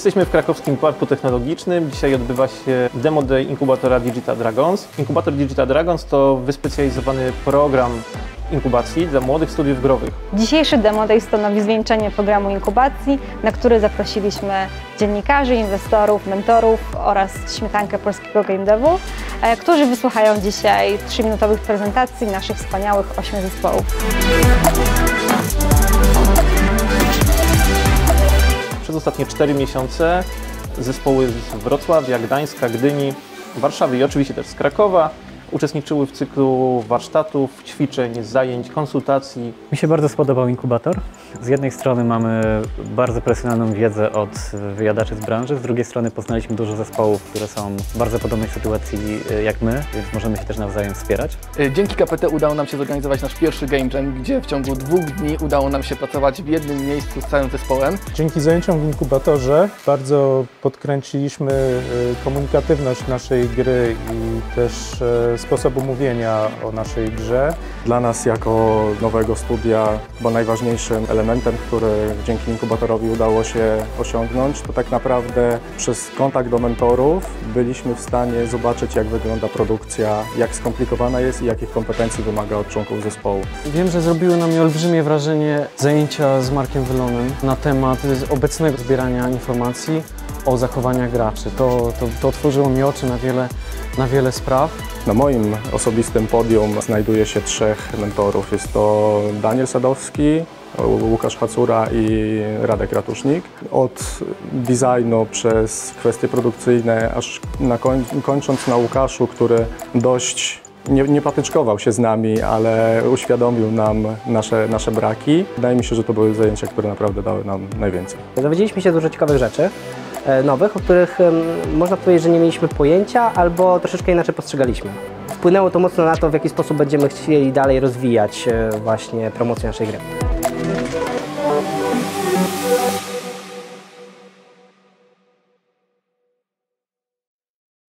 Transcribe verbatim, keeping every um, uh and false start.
Jesteśmy w Krakowskim Parku Technologicznym. Dzisiaj odbywa się Demo Day inkubatora Digital Dragons. Inkubator Digital Dragons to wyspecjalizowany program inkubacji dla młodych studiów growych. Dzisiejszy Demo Day stanowi zwieńczenie programu inkubacji, na który zaprosiliśmy dziennikarzy, inwestorów, mentorów oraz śmietankę polskiego game devu, którzy wysłuchają dzisiaj trzyminutowych prezentacji naszych wspaniałych ośmiu zespołów. Przez ostatnie cztery miesiące zespoły z Wrocławia, Gdańska, Gdyni, Warszawy i oczywiście też z Krakowa uczestniczyły w cyklu warsztatów, ćwiczeń, zajęć, konsultacji. Mi się bardzo spodobał inkubator. Z jednej strony mamy bardzo profesjonalną wiedzę od wyjadaczy z branży, z drugiej strony poznaliśmy dużo zespołów, które są w bardzo podobnej sytuacji jak my, więc możemy się też nawzajem wspierać. Dzięki K P T udało nam się zorganizować nasz pierwszy Game Jam, gdzie w ciągu dwóch dni udało nam się pracować w jednym miejscu z całym zespołem. Dzięki zajęciom w inkubatorze bardzo podkręciliśmy komunikatywność naszej gry i też sposobu mówienia o naszej grze. Dla nas jako nowego studia chyba najważniejszym elementem, który dzięki inkubatorowi udało się osiągnąć, to tak naprawdę przez kontakt do mentorów byliśmy w stanie zobaczyć, jak wygląda produkcja, jak skomplikowana jest i jakich kompetencji wymaga od członków zespołu. Wiem, że zrobiły na mnie olbrzymie wrażenie zajęcia z Markiem Wylonem na temat obecnego zbierania informacji o zachowaniach graczy. To, to, to otworzyło mi oczy na wiele, na wiele spraw. Na moim osobistym podium znajduje się trzech mentorów. Jest to Daniel Sadowski, Łukasz Hacura i Radek Ratusznik. Od designu przez kwestie produkcyjne, aż na koń, kończąc na Łukaszu, który dość nie, nie patyczkował się z nami, ale uświadomił nam nasze, nasze braki. Wydaje mi się, że to były zajęcia, które naprawdę dały nam najwięcej. Dowiedzieliśmy się dużo ciekawych rzeczy nowych, o których można powiedzieć, że nie mieliśmy pojęcia albo troszeczkę inaczej postrzegaliśmy. Wpłynęło to mocno na to, w jaki sposób będziemy chcieli dalej rozwijać właśnie promocję naszej gry.